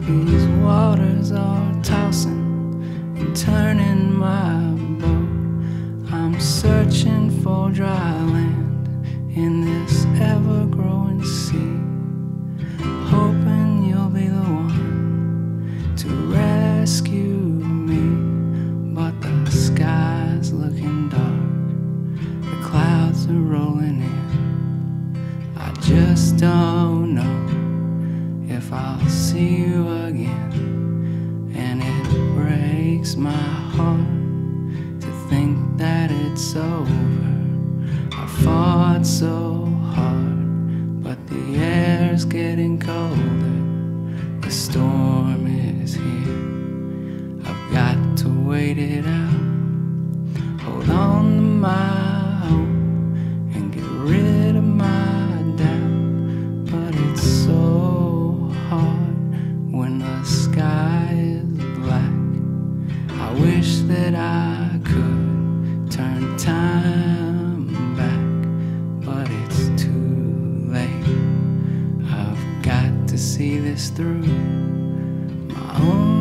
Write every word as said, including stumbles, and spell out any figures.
These waters are tossing and turning my boat. I'm searching for dry land in this ever-growing sea, hoping you'll be the one to rescue me. But the sky's looking dark, the clouds are rolling in. I just don't know if I'll see you again, and it breaks my heart to think that it's over. I fought so hard, but the air's getting colder. The storm is here, I've got to wait it out. Hold on to my hope and get rid of my doubt. But it's so hard when the sky is black. I wish that I could turn time back, but it's too late. I've got to see this through my own